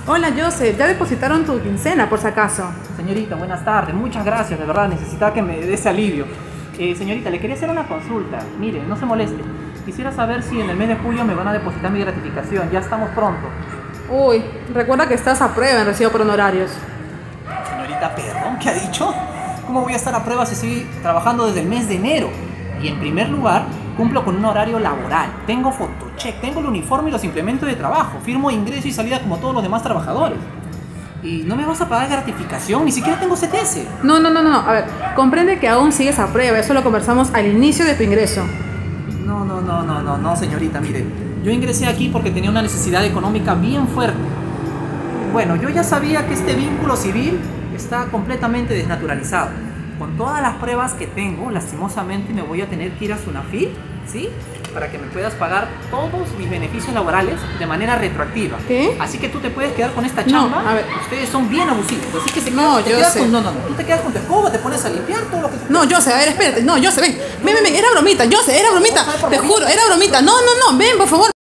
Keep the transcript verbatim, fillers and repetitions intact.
Hola Joseph, ya depositaron tu quincena por si acaso. Señorita, buenas tardes. Muchas gracias, de verdad. Necesitaba que me dé ese alivio. Eh, señorita, le quería hacer una consulta. Mire, no se moleste. Quisiera saber si en el mes de julio me van a depositar mi gratificación. Ya estamos pronto. Uy, recuerda que estás a prueba en recibo por honorarios. Señorita, perdón, ¿qué ha dicho? ¿Cómo voy a estar a prueba si estoy trabajando desde el mes de enero? Y en primer lugar, cumplo con un horario laboral. Tengo fotocheck, tengo el uniforme y los implementos de trabajo. Firmo ingreso y salida como todos los demás trabajadores. Y no me vas a pagar gratificación, ni siquiera tengo C T S. No, no, no, no. A ver, comprende que aún sigues a prueba. Eso lo conversamos al inicio de tu ingreso. No, no, no, no, no, no, señorita, mire. Yo ingresé aquí porque tenía una necesidad económica bien fuerte. Bueno, yo ya sabía que este vínculo civil está completamente desnaturalizado. Con todas las pruebas que tengo, lastimosamente me voy a tener que ir a Sunafil, ¿sí? Para que me puedas pagar todos mis beneficios laborales de manera retroactiva. ¿Qué? Así que tú te puedes quedar con esta No, chamba. a ver. Ustedes son bien abusivos. Así que se No, te yo quedas sé. con, no, no, no. Tú te quedas con tu escoba, te pones a limpiar todo lo que... No, Joseph, a ver, espérate. No, Joseph, ven. Ven, ven, ven. Era bromita, Joseph, era bromita. Te juro, era bromita. No, no, no. Ven, por favor.